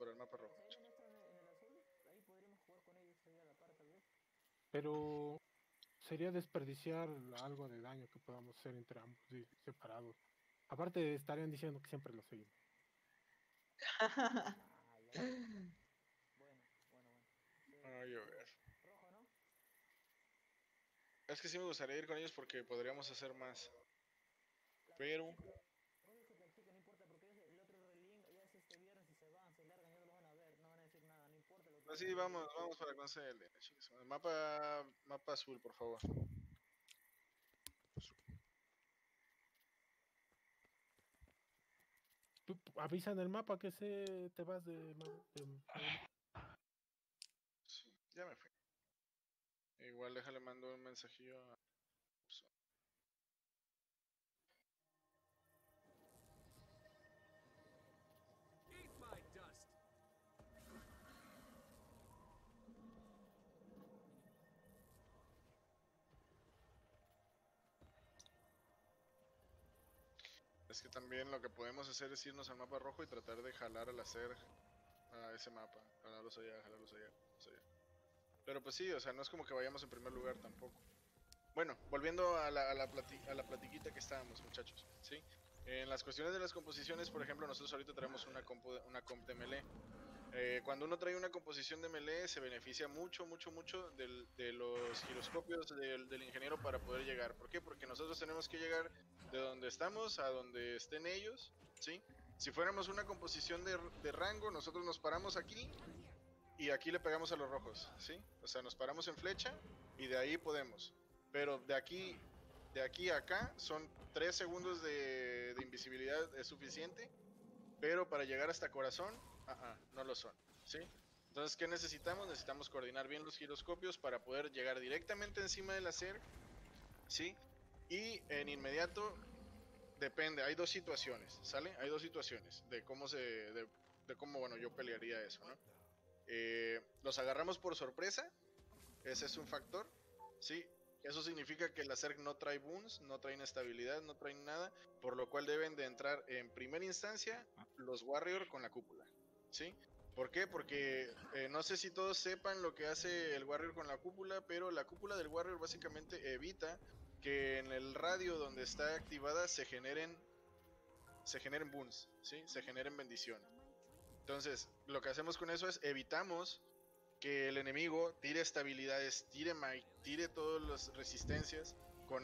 por el mapa rojo. Si hay un extra en el azul, ahí podríamos jugar con ellos ahí a la par tal vez. Pero sería desperdiciar algo de daño que podamos hacer entre ambos separados. Aparte, estarían diciendo que siempre lo seguimos. Ah, ya. Bueno, bueno, bueno. Ay, a ver. Rojo, ¿no? Es que sí me gustaría ir con ellos porque podríamos hacer más. Claro, Pero, rojo es que practica, no importa, porque el otro relink ya es este viernes y se van, se largan, ya no lo van a ver, no van a decir nada, no importa lo que pues hagan sí, ese día. vamos para concederle. Mapa azul, por favor. Avisa en el mapa que te vas de- Sí, ya me fui. Igual déjale mando un mensajillo a... Eat my dust! Es que también lo que podemos hacer es irnos al mapa rojo y tratar de jalar al hacer a ese mapa. Jalarlos allá, jalarlos allá, jalarlos allá. Pero pues sí, o sea, no es como que vayamos en primer lugar tampoco. Bueno, volviendo a a la platiquita que estábamos, muchachos, ¿sí? En las cuestiones de las composiciones, por ejemplo, nosotros ahorita traemos una comp de melee. Cuando uno trae una composición de melee, se beneficia mucho de los giroscopios del ingeniero para poder llegar. ¿Por qué? Porque nosotros tenemos que llegar de donde estamos a donde estén ellos, ¿sí? Si fuéramos una composición de rango, nosotros nos paramos aquí y aquí le pegamos a los rojos, ¿sí? O sea, nos paramos en flecha y de ahí podemos. Pero de aquí a acá son 3 segundos de invisibilidad, es suficiente, pero para llegar hasta corazón, no lo son, ¿sí? Entonces, ¿qué necesitamos? Necesitamos coordinar bien los giroscopios para poder llegar directamente encima de la CERC, ¿sí? Y en inmediato, depende, hay dos situaciones, ¿sale? Hay dos situaciones de cómo, bueno, yo pelearía eso, ¿no? Los agarramos por sorpresa, ese es un factor, ¿sí? Eso significa que la CERC no trae boons, no trae inestabilidad, no trae nada, por lo cual deben de entrar en primera instancia los Warrior con la cúpula, ¿sí? ¿Por qué? Porque no sé si todos sepan lo que hace el Warrior con la cúpula, pero la cúpula del Warrior básicamente evita que en el radio donde está activada se generen boons, ¿sí? Se generen bendiciones. Entonces, lo que hacemos con eso es evitamos que el enemigo tire estabilidades, tire might, tire todas las resistencias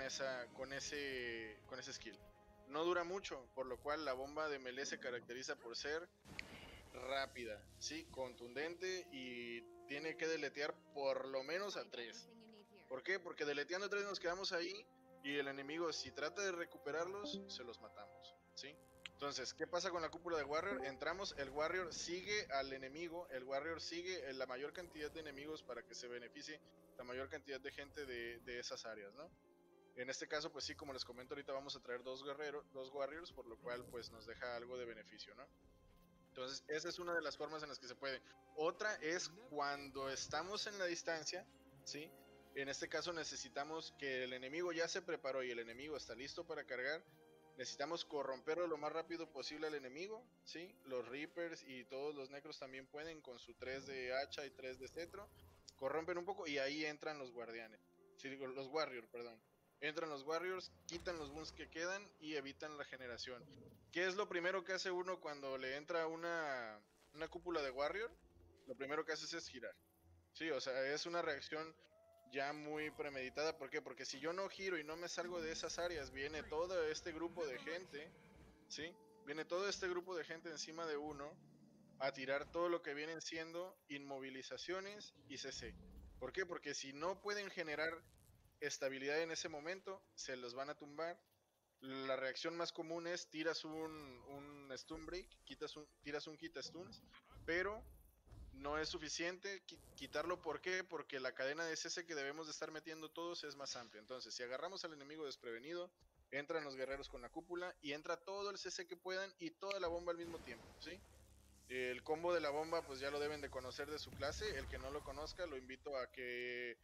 con ese skill. No dura mucho, por lo cual la bomba de melee se caracteriza por ser rápida, sí, contundente y tiene que deletear por lo menos a 3. ¿Por qué? Porque deleteando a 3 nos quedamos ahí y el enemigo, si trata de recuperarlos, se los matamos, ¿sí? Entonces, ¿qué pasa con la cúpula de Warrior? Entramos, el Warrior sigue al enemigo, el Warrior sigue la mayor cantidad de enemigos para que se beneficie la mayor cantidad de gente de esas áreas, ¿no? En este caso, pues sí, como les comento ahorita, vamos a traer dos Warriors, por lo cual pues nos deja algo de beneficio, ¿no? Entonces, esa es una de las formas en las que se puede. Otra es cuando estamos en la distancia, ¿sí? En este caso necesitamos que el enemigo ya se preparó y el enemigo está listo para cargar. Necesitamos corromperlo lo más rápido posible al enemigo, ¿sí? Los Reapers y todos los Necros también pueden con su 3 de hacha y 3 de cetro. Corrompen un poco y ahí entran los guardianes. Sí, digo, los Warriors, perdón. Entran los Warriors, quitan los boons que quedan y evitan la generación. ¿Qué es lo primero que hace uno cuando le entra una cúpula de Warrior? Lo primero que haces es girar. Sí, o sea, es una reacción ya muy premeditada. ¿Por qué? Porque si yo no giro y no me salgo de esas áreas, viene todo este grupo de gente, ¿sí? Viene todo este grupo de gente encima de uno a tirar todo lo que vienen siendo inmovilizaciones y CC. ¿Por qué? Porque si no pueden generar estabilidad en ese momento, se los van a tumbar. La reacción más común es tiras un stun break, tiras un quita stuns, pero no es suficiente quitarlo. ¿Por qué? Porque la cadena de CC que debemos de estar metiendo todos es más amplia. Entonces, si agarramos al enemigo desprevenido, entran los guerreros con la cúpula y entra todo el CC que puedan y toda la bomba al mismo tiempo, ¿sí? El combo de la bomba, pues ya lo deben de conocer de su clase. El que no lo conozca, lo invito a que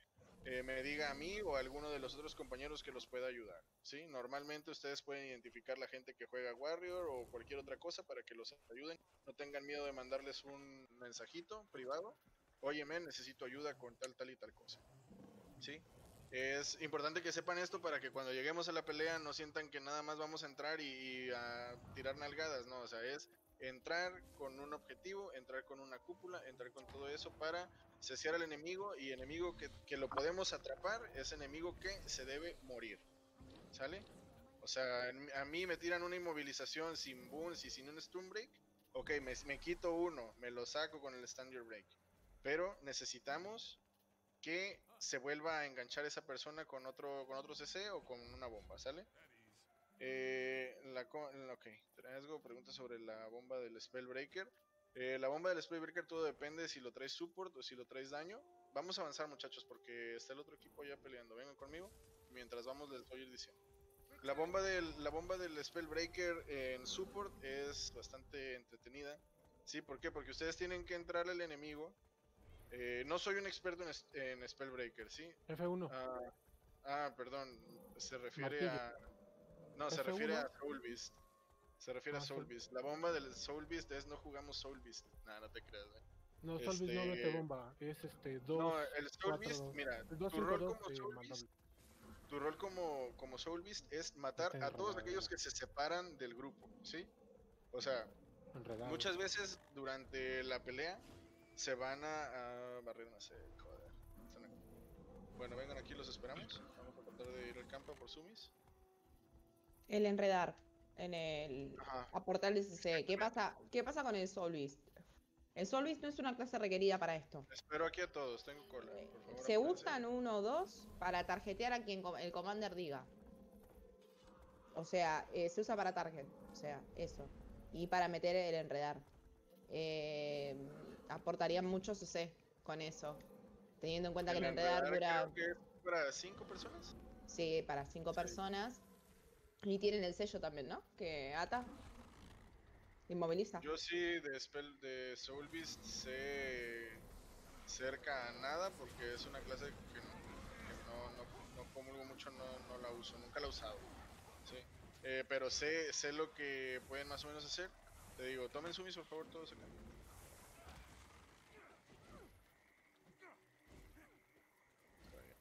me diga a mí o a alguno de los otros compañeros que los pueda ayudar, ¿sí? Normalmente ustedes pueden identificar la gente que juega Warrior o cualquier otra cosa para que los ayuden. No tengan miedo de mandarles un mensajito privado. Oye, men, necesito ayuda con tal, tal y tal cosa, ¿sí? Es importante que sepan esto para que cuando lleguemos a la pelea no sientan que nada más vamos a entrar y a tirar nalgadas, ¿no? O sea, es entrar con un objetivo, entrar con una cúpula, entrar con todo eso para ceciar al enemigo y enemigo que lo podemos atrapar es enemigo que se debe morir, ¿sale? O sea, a mí me tiran una inmovilización sin boons y sin un stun break, ok, me quito uno, me lo saco con el stand your break, pero necesitamos que se vuelva a enganchar esa persona con otro CC o con una bomba, ¿sale? Ok, Trasgo pregunta sobre la bomba del Spellbreaker. La bomba del Spellbreaker todo depende si lo traes support o si lo traes daño. Vamos a avanzar, muchachos, porque está el otro equipo ya peleando. Vengan conmigo. Mientras vamos les voy a ir diciendo. La bomba del Spellbreaker en support es bastante entretenida. ¿Sí? ¿Por qué? Porque ustedes tienen que entrar al enemigo. No soy un experto en Spellbreaker, ¿sí? F1, Perdón. Se refiere martillo. a... No, se refiere F1, a Soul Beast. Se refiere a Soul Soul. Beast. La bomba del Soul Beast es no jugamos Soul Beast. Nah, no te creas, güey. No, Solvis no mete bomba, es 2, No, el Soul 4, Beast, 2. mira, El 2, tu 5, rol 2 como Soul Beast, mandable. tu rol como Soul Beast es matar Está a todos aquellos enredado, que se separan del grupo, ¿sí? O sea, enredado. muchas veces durante la pelea se van a barrer, no sé, joder. Están aquí. Bueno, vengan aquí, los esperamos. Vamos a tratar de ir al campo por Sumis. El enredar en el Ajá. aportar el CC. ¿Qué pasa con el Solvis? El Solvis no es una clase requerida para esto. Espero aquí a todos, tengo cola. Por favor, Se apúrense. usan 1 o 2 para tarjetear a quien el commander diga. O sea, se usa para target. O sea, eso. Y para meter el enredar. Aportarían mucho CC con eso. Teniendo en cuenta que El el enredar enredar dura. creo que es para 5 personas. Sí, para 5 Sí. personas. Y tienen el sello también, ¿no? Que ata. Inmoviliza. Yo sí de Soul Beast sé cerca a nada porque es una clase que no comulgo mucho, no la uso, nunca la he usado. Sí. Pero sé lo que pueden más o menos hacer. Te digo, tomen sumis por favor todos acá. Está bien.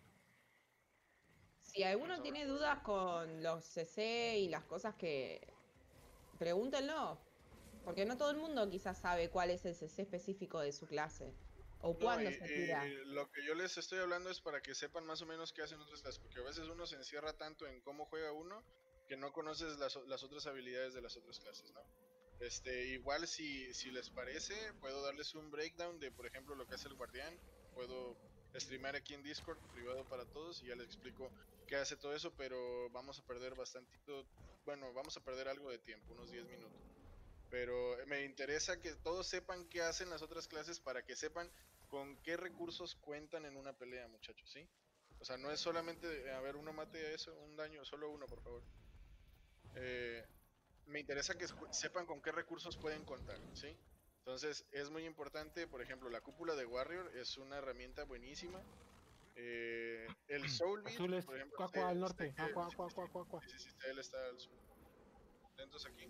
Si alguno Vamos a tiene ver. dudas con los CC y las cosas que... Pregúntenlo. Porque no todo el mundo quizás sabe cuál es el CC específico de su clase. O No, cuándo se tira. lo que yo les estoy hablando es para que sepan más o menos qué hacen otras clases, porque a veces uno se encierra tanto en cómo juega uno que no conoces las otras habilidades de las otras clases, ¿no? Igual si les parece, puedo darles un breakdown de, por ejemplo, lo que hace el guardián. Puedo streamear aquí en Discord, privado para todos, y ya les explico qué hace todo eso, pero vamos a perder bastantito, bueno, vamos a perder algo de tiempo, unos 10 minutos. Pero me interesa que todos sepan qué hacen las otras clases para que sepan con qué recursos cuentan en una pelea, muchachos, ¿sí? O sea, no es solamente, a ver, uno mate a eso, un daño, solo uno, por favor. Eh, Me interesa que sepan con qué recursos pueden contar, ¿sí? Entonces, es muy importante, por ejemplo, la cúpula de Warrior es una herramienta buenísima. El Soul Beat, Azules, por ejemplo, Cuacua al norte. Aqua, aqua, aqua, aqua, aqua. sí, él está al sur. Atentos aquí.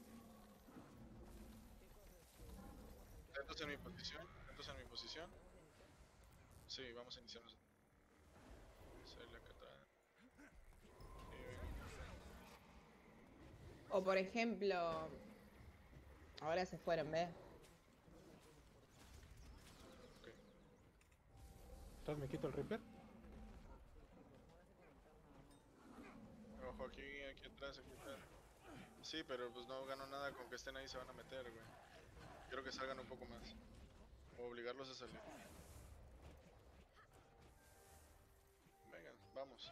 Atentos en mi posición. Atentos en mi posición. Sí, vamos a iniciarnos. Sale la katana. O por ejemplo... Ahora se fueron, ¿ves? Ok. Entonces me quito el Reaper. Ojo, aquí atrás, aquí atrás. Sí, pero pues no gano nada con que estén ahí, se van a meter, güey. Quiero que salgan un poco más. O obligarlos a salir. Vengan, vamos.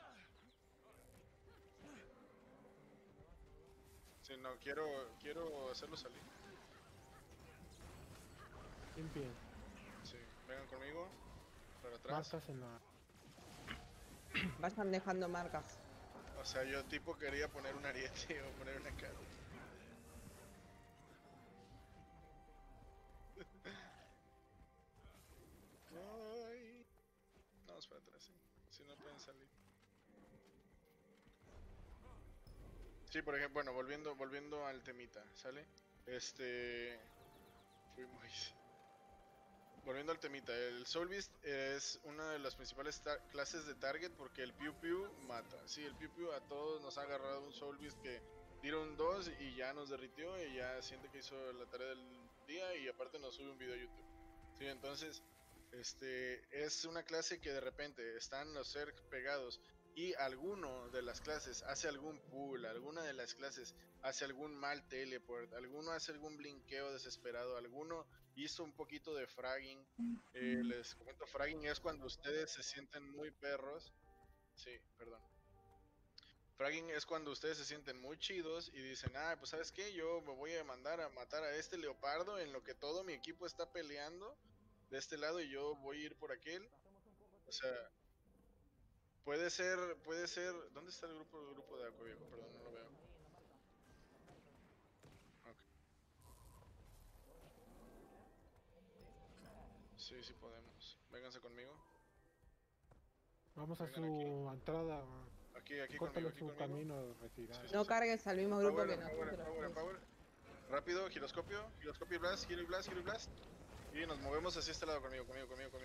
Sí, no, quiero hacerlos salir. Bien. Sí, vengan conmigo. Para atrás. Marcas en la. Vayan dejando marcas. O sea, yo tipo quería poner un ariete o poner una cara. Ay. Vamos para atrás, sí. Si no pueden salir. Sí, por ejemplo, bueno, volviendo al temita, ¿sale? Fui muy... Volviendo al temita, el Soul Beast es una de las principales clases de target porque el Piu Piu mata. Sí, el Piu Piu a todos nos ha agarrado un Soul Beast que tira un 2 y ya nos derritió y ya siente que hizo la tarea del día y aparte nos sube un video a YouTube. Sí, entonces, es una clase que de repente están los Zerg pegados y alguno de las clases hace algún pull, alguna de las clases hace algún mal teleport, alguno hace algún blinkeo desesperado, alguno hizo un poquito de fragging. Les comento, fragging es cuando ustedes se sienten muy perros. Sí, perdón. Fragging es cuando ustedes se sienten muy chidos y dicen, ah, pues sabes qué, yo me voy a mandar a matar a este leopardo en lo que todo mi equipo está peleando de este lado y yo voy a ir por aquel. O sea, puede ser, ¿dónde está el grupo de Aqua Viejo? Perdón, no lo veo. Ok. Sí, sí podemos. Vénganse conmigo. Vamos a Vengan su entrada. Aquí Córtale conmigo, su camino de retirada. Sí, sí, No sí. cargues al mismo grupo que Power, nosotros. power. Rápido, giroscopio y blast, giro y blast. Y nos movemos hacia este lado conmigo acá.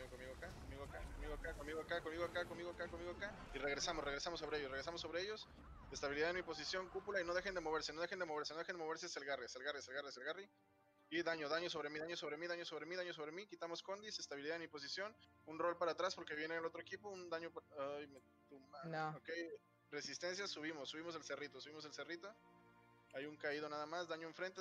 Y regresamos sobre ellos. Estabilidad en mi posición, cúpula y no dejen de moverse, es el Garry. Y daño sobre mí, quitamos condis, estabilidad en mi posición, un roll para atrás porque viene el otro equipo, un daño, ay, me tumbaron. No. Ok, resistencia, subimos el cerrito. Hay un caído nada más, daño enfrente.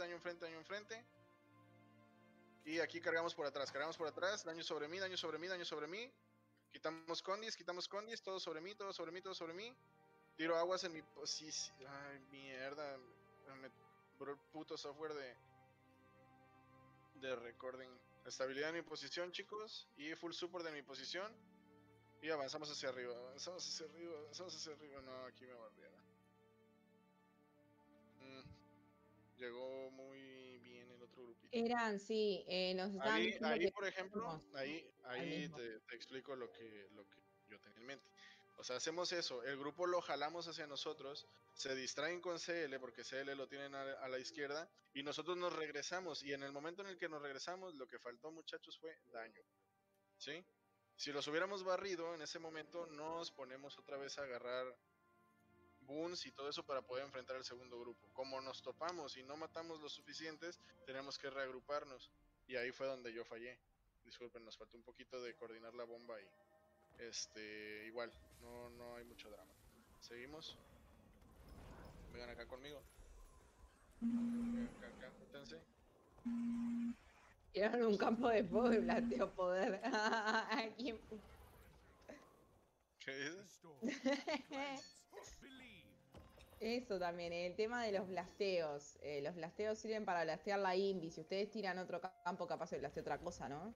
Y aquí cargamos por atrás, daño sobre mí. Quitamos condis, todo sobre mí. Tiro aguas en mi posición. Ay, mierda. Me el puto software de recording. Estabilidad en mi posición, chicos. Y full support de mi posición. Y avanzamos hacia arriba. No, aquí me barrieron. Llegó muy bien el otro grupito. Eran, sí, nos estaban diciendo Ahí que por ejemplo, fuimos ahí al mismo. te explico lo que yo tenía en mente. O sea, hacemos eso, el grupo lo jalamos hacia nosotros, se distraen con CL porque CL lo tienen a la izquierda y nosotros nos regresamos y en el momento en el que nos regresamos lo que faltó, muchachos, fue daño. ¿Sí? Si los hubiéramos barrido en ese momento nos ponemos otra vez a agarrar boons y todo eso para poder enfrentar al segundo grupo. Como nos topamos y no matamos los suficientes, tenemos que reagruparnos. Y ahí fue donde yo fallé. Disculpen, nos faltó un poquito de coordinar la bomba y igual, no hay mucho drama. Seguimos. Vengan acá conmigo. Vengan acá, métanse. Tiraron un campo de fuego y planteo poder. Aquí. ¿Qué dices? Restore. Cleanse. Believe. Eso también, el tema de los blasteos. Los blasteos sirven para blastear la invi. Si ustedes tiran otro campo, capaz de blastear otra cosa, ¿no?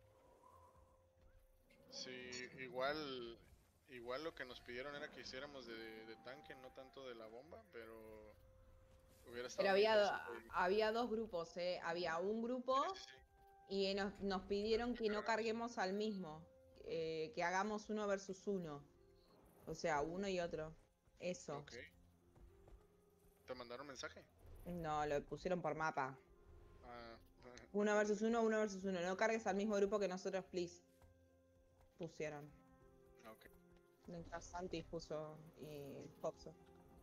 Sí, igual lo que nos pidieron era que hiciéramos de tanque, no tanto de la bomba, pero hubiera estado Pero muy interesante. había dos grupos, ¿eh? Había un grupo Sí, sí. y nos pidieron que no carguemos al mismo. Que hagamos 1 versus 1. O sea, uno y otro. Eso. Ok. ¿Te mandaron mensaje? No, lo pusieron por mapa. Ah, 1 versus 1, 1 versus 1. No cargues al mismo grupo que nosotros, please. Pusieron. ok. Mientras Santi puso y Foxo.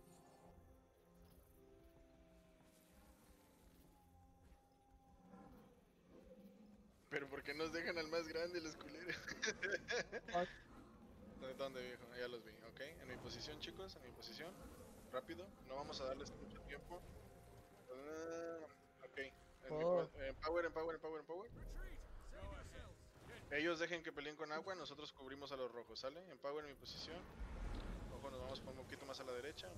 Pero ¿por qué nos dejan al más grande los culeros? ¿Dónde, viejo? Ya los vi, ok. En mi posición, chicos, en mi posición. Rápido, no vamos a darles mucho tiempo. Ok. En power. Retreat. Save yourselves. Ellos dejen que peleen con agua, nosotros cubrimos a los rojos, ¿sale? En power en mi posición. Ojo, nos vamos un poquito más a la derecha,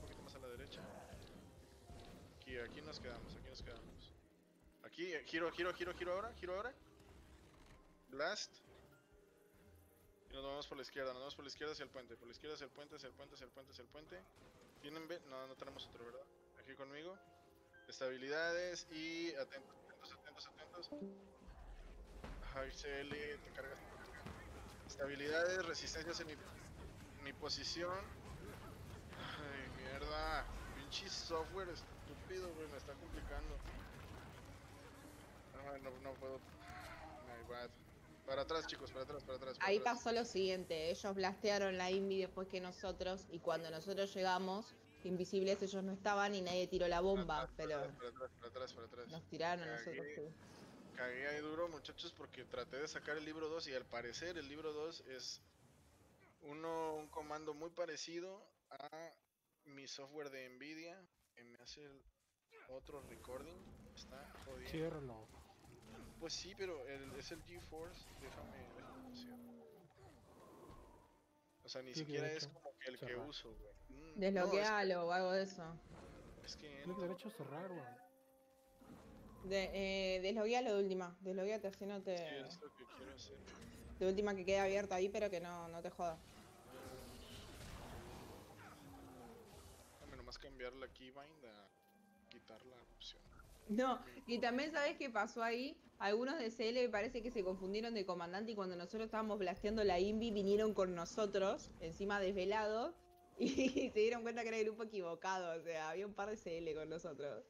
Aquí nos quedamos. Aquí, giro ahora. Blast. Y nos vamos por la izquierda hacia el puente. Hacia el puente. ¿Tienen B? No tenemos otro, ¿verdad? Aquí conmigo. Estabilidades y atentos. Ay, CL, te cargas. Estabilidades, resistencias en mi... mi posición. Ay, mierda. Pinche software estúpido, güey, me está complicando. Ay, no puedo. My bad. Para atrás, chicos, para atrás, para atrás. Para Ahí atrás. pasó lo siguiente, ellos blastearon la Invi después que nosotros, y cuando nosotros llegamos, invisibles ellos no estaban y nadie tiró la bomba, pero Para atrás, para atrás, para atrás. nos tiraron a nosotros. Cagué, Sí. cagué ahí duro, muchachos, porque traté de sacar el libro 2 y al parecer el libro 2 es un comando muy parecido a mi software de Nvidia que me hace el otro recording. Está jodiendo. Ciérralo. Pues sí, pero es el GeForce. Déjame decir. O sea, ni Clic siquiera es derecho, como que el que cerrar. uso, güey. No, Desbloquealo o algo de eso. es que Clic derecho, cerrar, weón. Desloguealo de última, deslogueate así no sí, te... es lo que quiero hacer. De última que quede abierto ahí, pero que no te joda. Déjame nomás cambiar la keybind a quitar la opción. No, y también sabes qué pasó ahí. Algunos de CL me parece que se confundieron de comandante y cuando nosotros estábamos blasteando la Invi vinieron con nosotros, encima desvelados, y se dieron cuenta que era el grupo equivocado. O sea, había un par de CL con nosotros.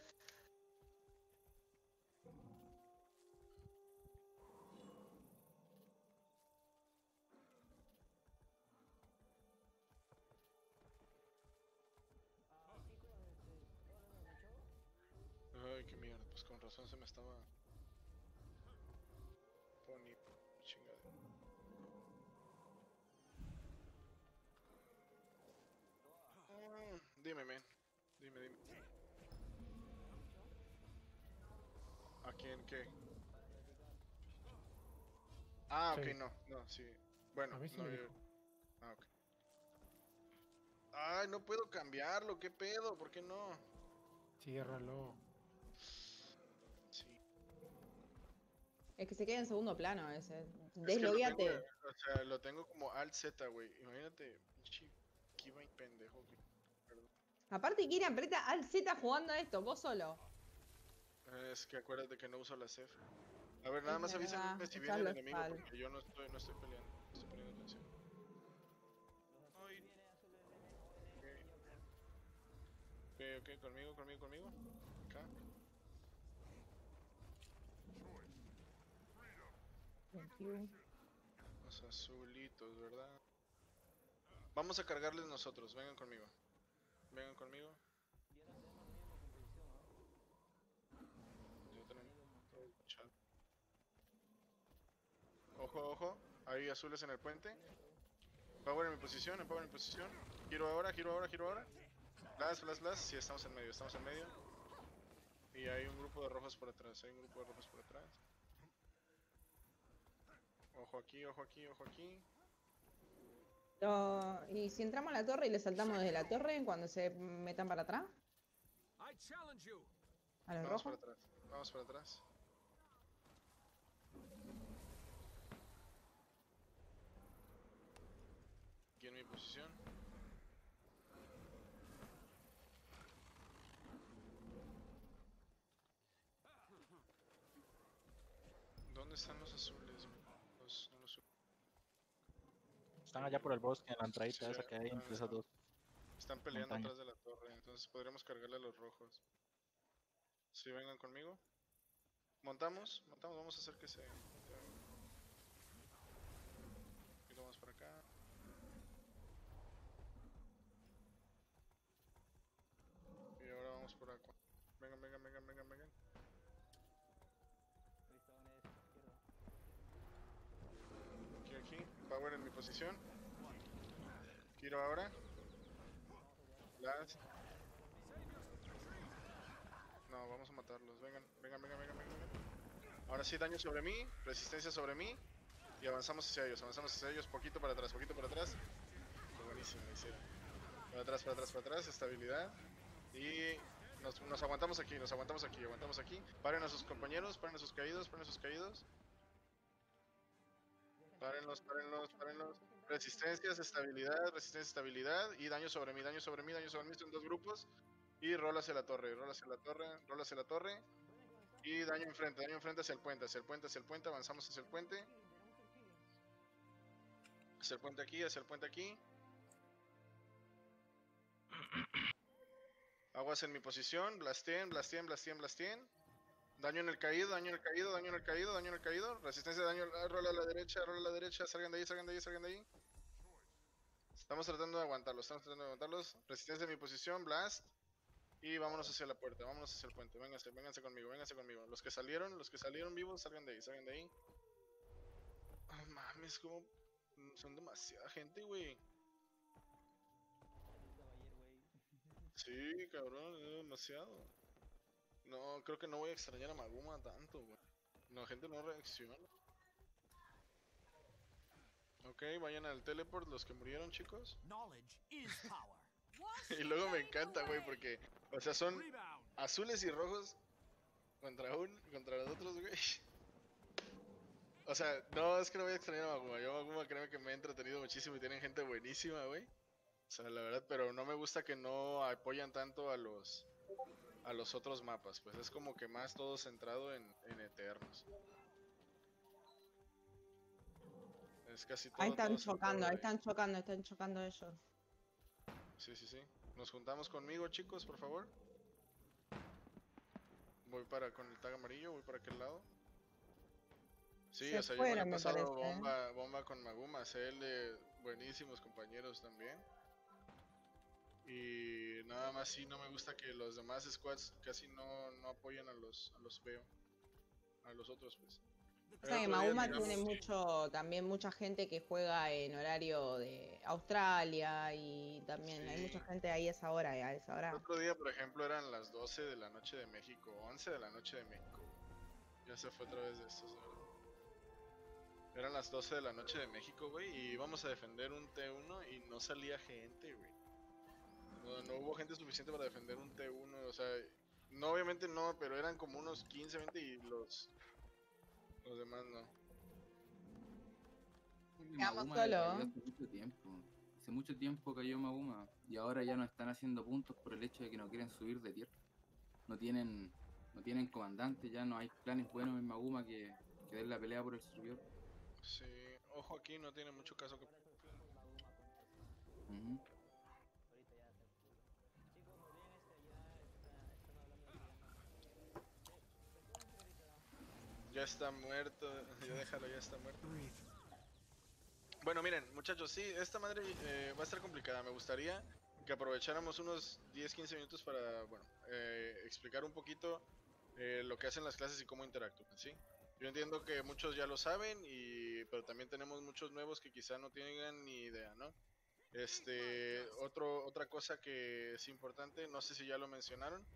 Ay, qué mierda, pues con razón se me estaba poniendo chingada. Dime, men. Dime. ¿A quién qué? Ah, ok, Sí. no, sí. Bueno, A mí sí no, me yo. dijo. Ah, ok. Ay, no puedo cambiarlo, ¿qué pedo? ¿Por qué no? Ciérralo. Sí. Es Es que se queda en segundo plano ese. Es que lo tengo, Deslogueate. o sea, lo tengo como Alt Z, güey. Imagínate, pinche Keybind pendejo. Perdón. Aparte, Kira aprieta al Z jugando a esto, vos solo. Es que acuérdate que no uso la CEF. A ver, nada Es más verdad, avísenme si viene el usarlo es enemigo mal. porque yo no estoy peleando, no estoy poniendo atención. Ay, ok, conmigo. Acá. Thank you. Los azulitos, ¿verdad? Vamos a cargarles nosotros, vengan conmigo. Vengan conmigo. Ya tenemos todo el chat. Ojo. Hay azules en el puente. Power en mi posición, en posición. Giro ahora. Flash. Sí, estamos en medio. Y hay un grupo de rojos por atrás, Ojo aquí. ¿Y si entramos a la torre y le saltamos desde la torre cuando se metan para atrás? I challenge you. ¿A los Vamos para rojos? atrás, vamos para atrás. Aquí en mi posición. ¿Dónde están los azules? Los Están allá por el bosque, en la entradita sí, esa que hay entre esas dos están peleando montañas. atrás de la torre, entonces podríamos cargarle a los rojos. Si vengan conmigo. Montamos, vamos a hacer que se... Y vamos para acá. Y ahora vamos por acá. Vengan. Aquí. Power en mi posición. Giro ahora. Blast. No, vamos a matarlos. Vengan. Ahora sí, daño sobre mí. Resistencia sobre mí. Y avanzamos hacia ellos. Poquito para atrás. Qué buenísimo lo hicieron. Para atrás. Estabilidad. Y nos aguantamos aquí. Paren a sus compañeros. Paren a sus caídos. Párenlos. Resistencias, estabilidad. Y daño sobre mí. Son dos grupos. Y rola hacia la torre. Y daño enfrente hacia el puente. Avanzamos hacia el puente. Hacia el puente aquí. Aguas en mi posición. Blastien, blastien, blastien, blastien. Daño en el caído, daño en el caído, daño en el caído, daño en el caído. Resistencia de daño. Rola a la derecha, rola a la derecha. Salgan de ahí, salgan de ahí, salgan de ahí. Estamos tratando de aguantarlos, estamos tratando de aguantarlos. Resistencia en mi posición, blast. Y vámonos hacia la puerta, vámonos hacia el puente. Vénganse, vénganse conmigo, vénganse conmigo. Los que salieron vivos, salgan de ahí, salgan de ahí. Oh, mames, como son demasiada gente, güey. Sí, cabrón, es demasiado. No, creo que no voy a extrañar a Maguma tanto, güey. La gente no reacciona. Ok, vayan al teleport los que murieron, chicos. Knowledge is power. Y luego me encanta, güey, porque, o sea, son Rebound. azules y rojos contra los otros, güey. O sea, no, es que no voy a extrañar a Maguma. Yo Maguma creo que me he entretenido muchísimo y tienen gente buenísima, güey. O sea, la verdad, pero no me gusta que no apoyan tanto a los otros mapas, pues es como que más todo centrado en Eternos. Es casi todo. Ahí están todo centrado chocando, ahí ahí. están chocando ellos. Sí, sí, sí. Nos juntamos conmigo, chicos, por favor. Voy para con el tag amarillo, voy para aquel lado. Sí, Se o sea, yo me he fueron, me pasado parece, ¿eh? bomba con Maguma, CL, buenísimos compañeros también. Y nada más sí no me gusta que los demás squads casi no apoyen a los veo. A los otros, pues. O sea que Otro día Maguma tiene miramos, también mucha gente que juega en horario de Australia y también hay mucha sí. gente ahí a esa hora, El otro día, por ejemplo, eran las 12 de la noche de México, 11 de la noche de México. Ya se fue otra vez de estos, ¿verdad? Eran las 12 de la noche de México, güey, y íbamos a defender un T1 y no salía gente, güey. No hubo gente suficiente para defender un T1, o sea, no, obviamente no, pero eran como unos 15, 20 y los demás no. Quedamos Maguma solo. cayó hace mucho tiempo. Hace mucho tiempo cayó Maguma y ahora ya no están haciendo puntos por el hecho de que no quieren subir de tierra. No tienen comandante, ya no hay planes buenos en Maguma que den la pelea por el servidor. Sí, ojo aquí, no tiene mucho caso que... Ujú. Ya está muerto, ya déjalo, ya está muerto. Bueno, miren, muchachos, sí, esta madre va a estar complicada. Me gustaría que aprovecháramos unos 10-15 minutos para, bueno, explicar un poquito lo que hacen las clases y cómo interactúan, ¿sí? Yo entiendo que muchos ya lo saben, pero también tenemos muchos nuevos que quizá no tengan ni idea, ¿no? Otra cosa que es importante, no sé si ya lo mencionaron,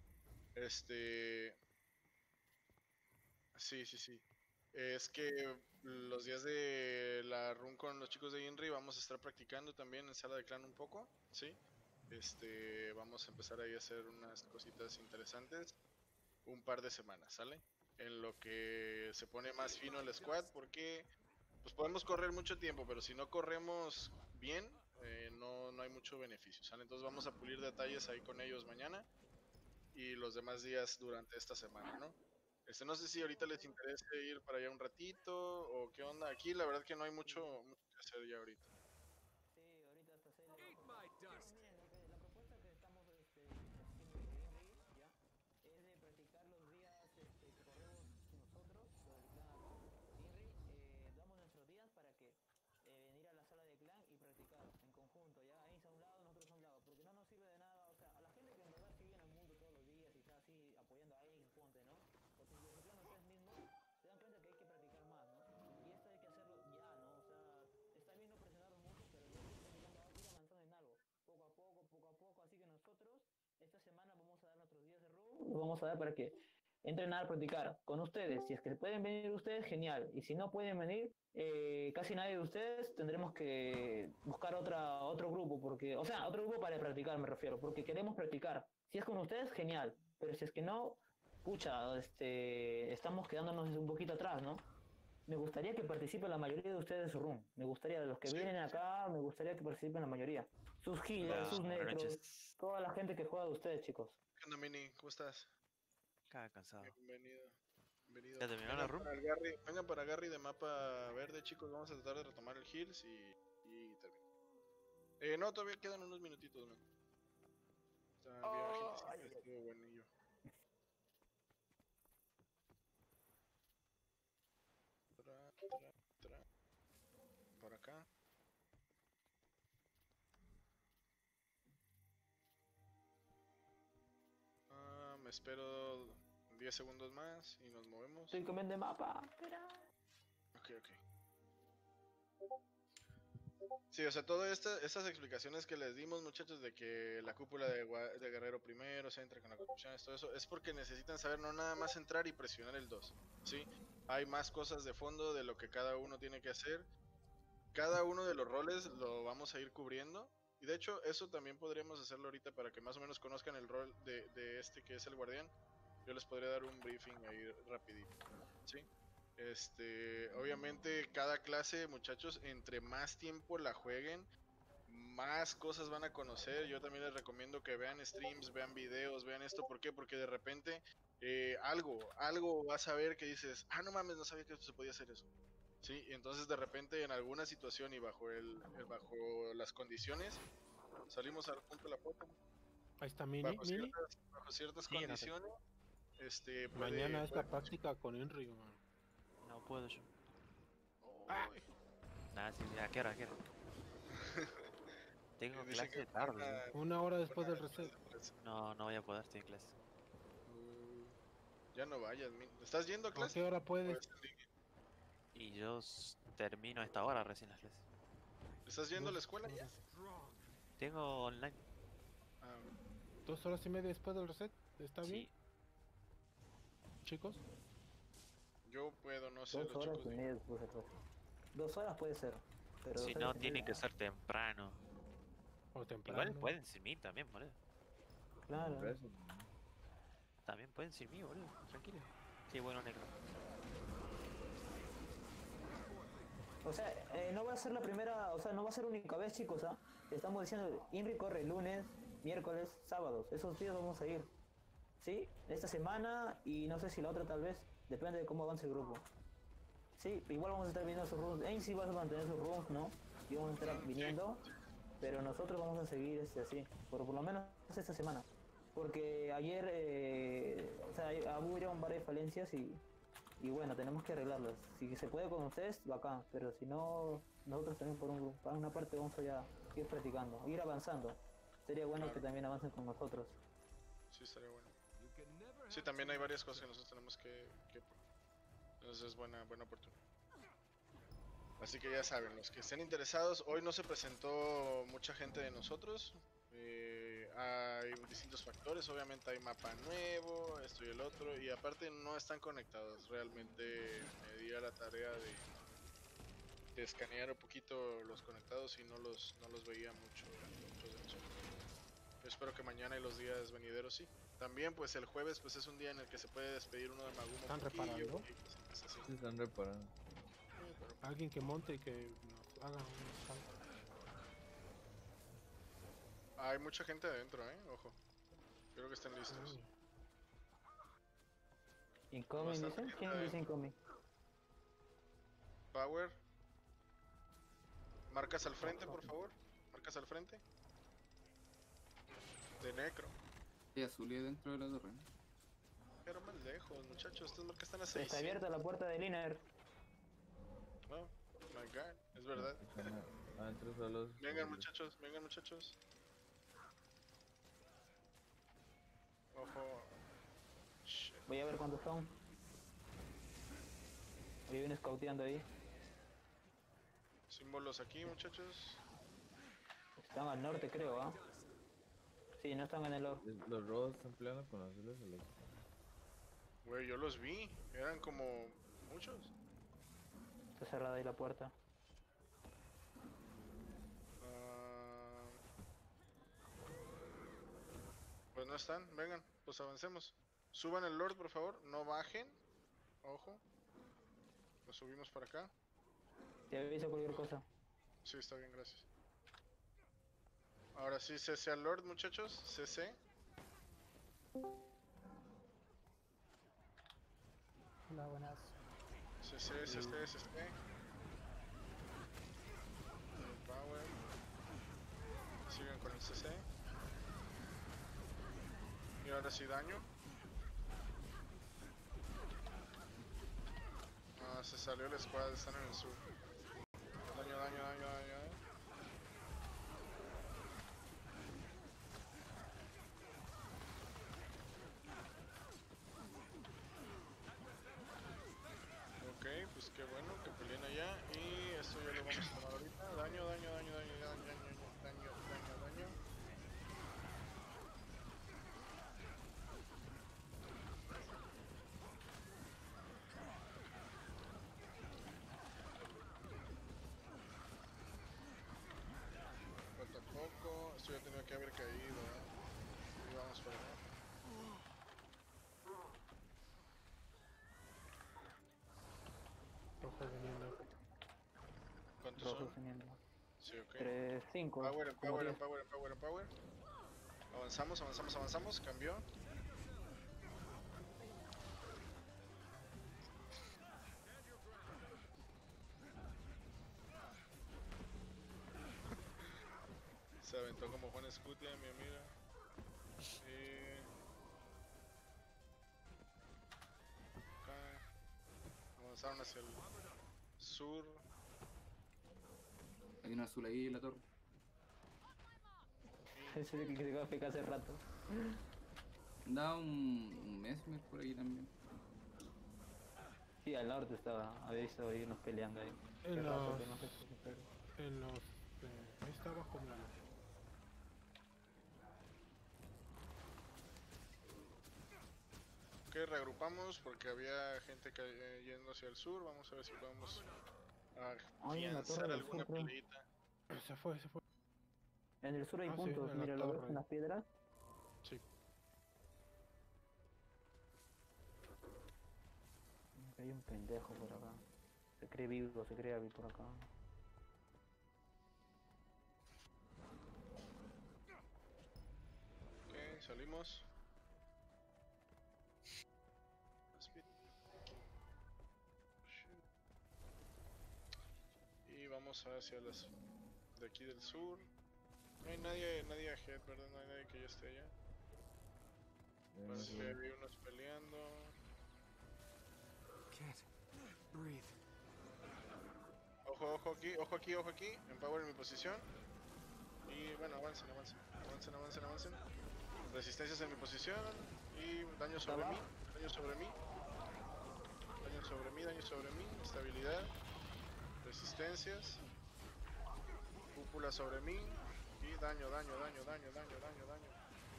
sí, sí, sí. Es que los días de la run con los chicos de Inri vamos a estar practicando también en sala de clan un poco, ¿sí? Vamos a empezar ahí a hacer unas cositas interesantes un par de semanas, ¿sale? En lo que se pone más fino el squad, porque pues podemos correr mucho tiempo, pero si no corremos bien, no hay mucho beneficio, ¿sale? Entonces vamos a pulir detalles ahí con ellos mañana y los demás días durante esta semana, ¿no? No sé si ahorita les interesa ir para allá un ratito o qué onda. Aquí la verdad que no hay mucho que hacer ya ahorita. Sí, ahorita hasta CL va a Eat comenzar. my Chicos, dust. miren, la propuesta que estamos haciendo desde INRI, ¿ya? Es de practicar los días que corremos nosotros, los del clan acá, INRI, damos nuestros días para que venir a la sala de clan y practicar en conjunto, ¿ya? Ahí a un lado, nosotros a un lado, porque no nos sirve de nada, o sea, a la gente que en verdad sigue en el mundo todos los días y está así apoyando ahí, ponte, ¿no? Porque si en clan ustedes mismos se dan cuenta que hay que practicar más, ¿no? Y esto hay que hacerlo ya, ¿no? O sea, está bien no presionarnos mucho, pero ya ir practicando, ir avanzando en algo, poco a poco, así que nosotros esta semana vamos a dar nuestros días de run, lo vamos a dar para que entrenar, practicar con ustedes. Si es que pueden venir ustedes, genial. Y si no pueden venir, casi nadie de ustedes, tendremos que buscar otro grupo, porque, o sea, otro grupo para practicar, me refiero, porque queremos practicar. Si es con ustedes, genial. Pero si es que no, pucha, estamos quedándonos un poquito atrás, ¿no? Me gustaría que participe la mayoría de ustedes de su room. Me gustaría, de los que Sí, vienen acá, me gustaría que participen la mayoría. Sus healers, Hola, sus buenas necros, noches. toda la gente que juega de ustedes, chicos. ¿qué onda, Mini? ¿Cómo estás? Acá cansado. Bienvenido. Bienvenido. ¿Ya terminó la room? Vengan para Gary de mapa verde, chicos. Vamos a tratar de retomar el heals y termino. No, todavía quedan unos minutitos, man. Había gente que estuvo buenillo. Por acá. Me espero 10 segundos más y nos movemos. Estoy comiendo el mapa. Espera. Ok. Sí, o sea, todas estas explicaciones que les dimos, muchachos, de que la cúpula de Guerrero primero se entra con las construcciones, todo eso, es porque necesitan saber no nada más entrar y presionar el 2, ¿sí? Hay más cosas de fondo de lo que cada uno tiene que hacer. Cada uno de los roles lo vamos a ir cubriendo. Y de hecho, eso también podríamos hacerlo ahorita para que más o menos conozcan el rol de este que es el guardián. Yo les podría dar un briefing ahí rapidito, ¿sí? Obviamente cada clase, muchachos, entre más tiempo la jueguen, más cosas van a conocer. Yo también les recomiendo que vean streams, vean videos, vean esto. ¿Por qué? Porque de repente algo vas a ver que dices, ah, no mames, no sabía que se podía hacer eso. Sí, y entonces de repente en alguna situación y bajo bajo las condiciones, salimos al punto de la foto. Ahí está Mini. Bajo ciertas Sí, no sé. condiciones, Mañana es la puede- práctica con Inri, man. No puedo yo. Uy, Nada, sí, ¿a qué hora? Tengo dicen clase que tarde. Una hora después del reset. No voy a poder, estoy en clase. Ya no vayas, ¿estás yendo a ¿A clase? qué hora ¿O puedes? es en línea? Y yo termino a esta hora recién las clases. ¿Estás yendo a la escuela ya? Tengo online. Ah, 2 horas y media después del reset. ¿Está bien, Sí, chicos? yo puedo, no sé, 2 los horas chicos y media después de clase. 2 horas puede ser. Pero si 2 no horas y tiene media, que ser temprano. O temprano. Igual pueden sin mí también, boludo. Claro. Por eso, También pueden sin mí, boludo. Tranquilo. Qué bueno, negro. O sea, no va a ser la primera, o sea, no va a ser la única vez, chicos, ¿ah? Estamos diciendo, Inri corre lunes, miércoles, sábados. Esos días vamos a ir. ¿Sí? Esta semana y no sé si la otra tal vez. Depende de cómo avance el grupo. Sí, igual vamos a estar viendo sus runs. En sí va a mantener sus runs, ¿no? Y vamos a estar viniendo. Pero nosotros vamos a seguir así. Por lo menos esta semana. Porque ayer, o sea, hubieron varias falencias y bueno, tenemos que arreglarlas. Si se puede con ustedes, bacán. Pero si no, nosotros también por una parte vamos a ya ir practicando, ir avanzando. Sería bueno Claro. que también avancen con nosotros. sí, estaría bueno. Sí, también hay varias cosas que nosotros tenemos que entonces es buena oportunidad. Así que ya saben, los que estén interesados, hoy no se presentó mucha gente de nosotros. Hay distintos factores, obviamente hay mapa nuevo, esto y el otro, y aparte no están conectados. Realmente me di a la tarea de escanear un poquito los conectados y no los veía mucho muchos de nosotros. Yo espero que mañana y los días venideros sí. También pues el jueves pues es un día en el que se puede despedir uno de Maguma un ¿Están poquillo, reparando? y cosas así. se están reparando. Pero Alguien que monte y que nos haga un scan. hay mucha gente adentro, ojo. Creo que están listos. ¿Incoming Bastante dicen? ¿Quién gente dice incoming? Power. Marcas al frente, por favor. Marcas al frente. De necro. Hay azulía dentro de la torre. Pero más lejos, muchachos. Estas marcas están a Está 600. abierta la puerta del inner. Oh my god, es verdad. Están adentro solos. Vengan muchachos, vengan muchachos. Ojo. Shit. Voy a ver cuántos son. Hay uno scouteando ahí. Símbolos aquí, muchachos. Están al norte, creo, ¿ah? Sí, no están en el or. Los rojos están peleando con los azules. Güey, yo los vi. Eran como muchos. Está cerrada ahí la puerta. Ah, pues no están, vengan, pues avancemos. Suban el Lord, por favor, no bajen. Ojo. Lo subimos para acá. Te aviso cualquier cosa. Sí, está bien, gracias. Ahora sí, CC al Lord, muchachos. CC. Hola, buenas. CC, CC, CC. Power. Sigan con el CC. Ahora sí daño. Ah, se salió el squad, están en el sur. Daño, daño, daño, daño. Ok, pues qué bueno que peleen allá. Y esto ya lo vamos a tomar ahorita. Daño, daño, daño, daño, daño, daño, daño, daño, daño. Falta poco. Esto ya tenía que haber caído. Y vamos para allá. Rojo viniendo. ¿Cuántos Rojo son? teniendo. Sí, ok. 3, 5. Power, como power, 10. power, power, power. Avanzamos, avanzamos, avanzamos. Cambió. Se aventó como Juan Escutia, mi amiga. Acá. Avanzaron hacia el sur. Hay un azul ahí en la torre. Ese de que se quedó AFK hace rato. Da un Mesmer por ahí también. Sí, al norte estaba. Había visto ahí unos peleando ahí. En Qué rato los... que no sé si se pegó. En los... ahí está abajo, míralo. Ok, reagrupamos porque había gente yendo hacia el sur. Vamos a ver si podemos Ay, en la torre afianzar del alguna sur, creo. peleita. Se fue, se fue. En el sur hay Ah, sí, puntos, en la mira, ¿lo ves torre. en las piedras? Sí. Hay un pendejo por acá. Se cree vivo, se cree hábil por acá. Ok, salimos. Y vamos hacia las de aquí del sur. No hay nadie ahead, ¿verdad? No hay nadie que ya esté allá. Parece que había unos peleando. Can't breathe. Ojo, ojo aquí, ojo aquí, ojo aquí. Empower en mi posición. Y bueno, avancen, avancen. Avancen, avancen, avancen. Resistencias en mi posición. Y daño sobre mí. Daño sobre mí. Daño sobre mí, daño sobre mí. Estabilidad. Resistencias. Cúpula sobre mí. Y daño, daño, daño, daño, daño, daño, daño.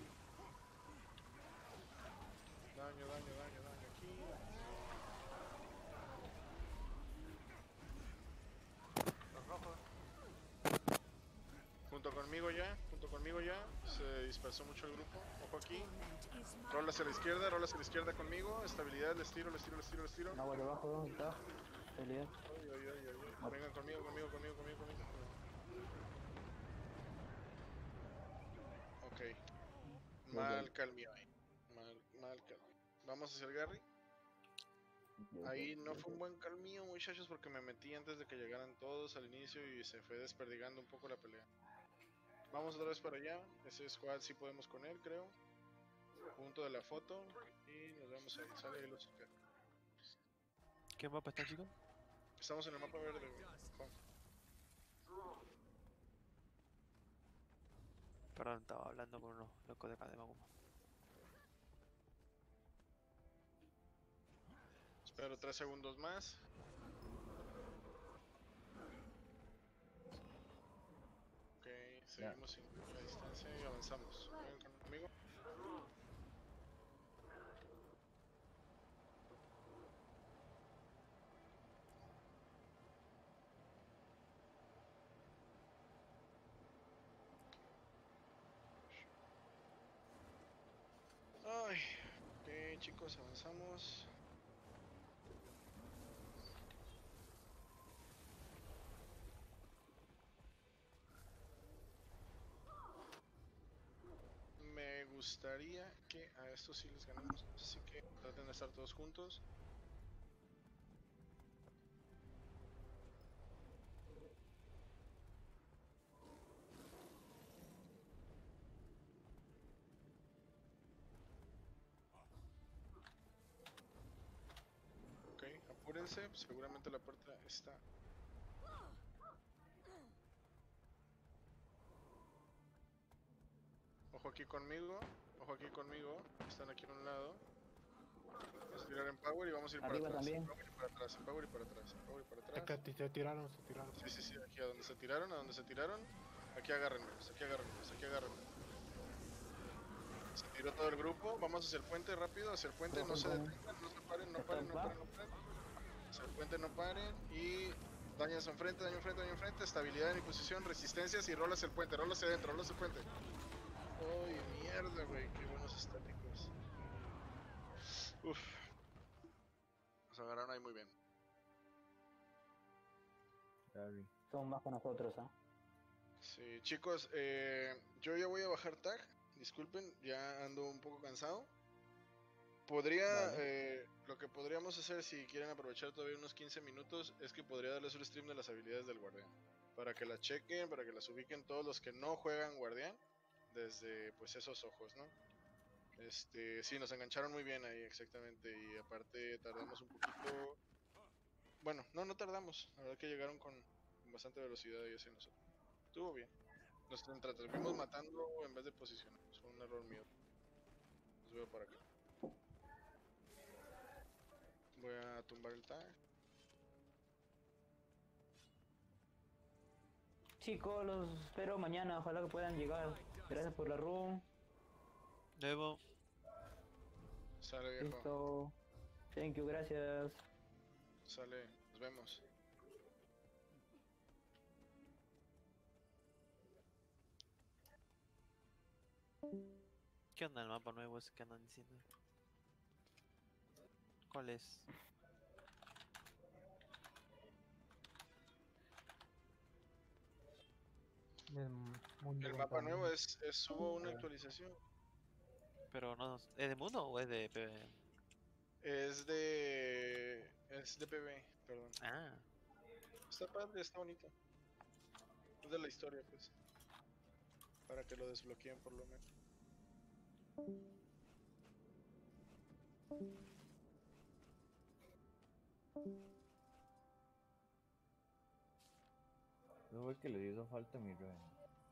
Daño, daño, daño, daño aquí. Los rojos. Junto conmigo ya, se dispersó mucho el grupo. Ojo aquí. Roll hacia la izquierda conmigo. Estabilidad, les tiro, les tiro, les tiro, les tiro. Agua debajo, ¿dónde está? Pelea. Ay, ay, ay, ay, ay. Vengan conmigo, conmigo, conmigo, conmigo, conmigo. Ok. Mal calmio ahí. Mal calmio. Vamos hacia el Gary. Ahí no fue un buen calmío, muchachos, porque me metí antes de que llegaran todos al inicio y se fue desperdigando un poco la pelea. Vamos otra vez para allá. Ese squad sí podemos con él, creo. Punto de la foto. Y nos vemos ahí. Sale ahí los chicos. ¿Qué mapa está, chicos? Estamos en el mapa verde, güey. Juan. Perdón, estaba hablando con unos locos de acá de Maguma. Espero 3 segundos más. Ok, seguimos sin la distancia y avanzamos. Vengan conmigo. Ay, ok, chicos, avanzamos. Me gustaría que a estos sí les ganemos, así que traten de estar todos juntos. Espérense, pues, seguramente la puerta está. Ojo aquí conmigo, ojo aquí conmigo. Están aquí a un lado. Vamos a tirar en power y vamos a ir para Arriba atrás. también. En power y para atrás, en power y para atrás, en power y para atrás. Acá se tiraron, se tiraron. Sí, sí, sí, aquí a donde se tiraron, a donde se tiraron. Aquí agárrenmelos, aquí agárrenmelos, aquí agárrenmelos. Se tiró todo el grupo, vamos hacia el puente rápido, hacia el puente, no se detengan, no se paren, no paren, no paren, no paren. Hacia el puente no paren y daños enfrente, daño enfrente, daño enfrente, estabilidad en mi posición, resistencias y rolas el puente, rolas hacia adentro, rolas el puente. Uy, mierda, güey, qué buenos estáticos. Uf. Nos agarraron ahí muy bien. Gary. Son más con nosotros, ¿ah? Sí, chicos, yo ya voy a bajar tag. Disculpen, ya ando un poco cansado. Lo que podríamos hacer si quieren aprovechar todavía unos 15 minutos es que podría darles un stream de las habilidades del guardián. Para que las chequen, para que las ubiquen todos los que no juegan guardián. Desde pues esos ojos, ¿no? Sí, nos engancharon muy bien ahí, exactamente. Y aparte tardamos un poquito. Bueno, no tardamos. La verdad que llegaron con bastante velocidad ahí hacia nosotros. Estuvo bien. Nos entretuvimos matando en vez de posicionarnos. Fue un error mío. Los veo para acá. Voy a tumbar el tag. Chicos, los espero mañana. Ojalá que puedan llegar. Gracias por la room. Luego, Sale, viejo. Listo. Thank you, gracias. Sale. Nos vemos. ¿qué onda el mapa nuevo ese que andan diciendo? ¿Cuál es? El mapa nuevo hubo una actualización. Pero no, ¿es de Mundo o es de PvE? Es de PB, perdón. Ah, Está padre, está bonito. Es de la historia, pues. Para que lo desbloqueen por lo menos. No fue que le hizo falta mi Reven.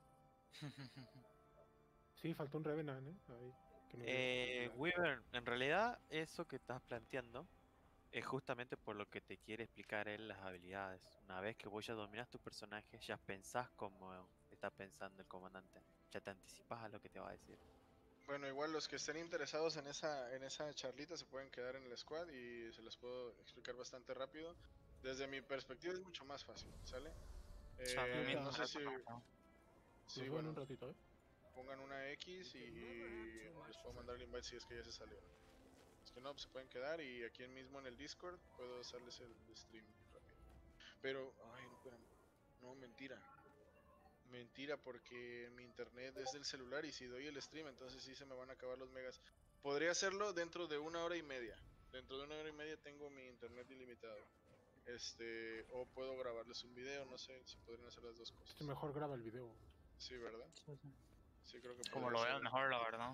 Sí, faltó un Revenant, ahí. Que no vio. Weaver, en realidad eso que estás planteando es justamente por lo que te quiere explicar él las habilidades. Una vez que vos ya dominas tu personaje, ya pensás como está pensando el comandante. Ya te anticipas a lo que te va a decir. Bueno, igual los que estén interesados en esa charlita se pueden quedar en el squad y se los puedo explicar bastante rápido. Desde mi perspectiva es mucho más fácil, ¿sale? No sé si... Nos vemos en un ratito, Pongan una X y les puedo mandar el invite si es que ya se salió. Es que no, pues se pueden quedar y aquí mismo en el Discord puedo hacerles el stream rápido. Pero, ay, no, espérame. No, mentira. Mentira, porque mi internet es del celular y si doy el stream, entonces sí se me van a acabar los megas. Podría hacerlo dentro de 1 hora y media. Dentro de 1 hora y media tengo mi internet ilimitado. O puedo grabarles un video, no sé si podrían hacer las dos cosas. Es mejor graba el video. Sí, ¿verdad? Sí, creo que Como podría lo ser. veas mejor, la verdad.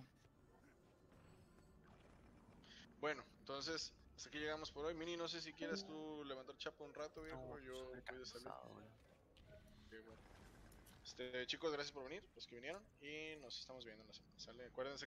Bueno, entonces, hasta aquí llegamos por hoy. Mini, no sé si quieres tú levantar chapa un rato, viejo. Yo voy a salir. Okay, bueno. Chicos, gracias por venir, los que vinieron. Y nos estamos viendo en la semana. ¿Sale? Acuérdense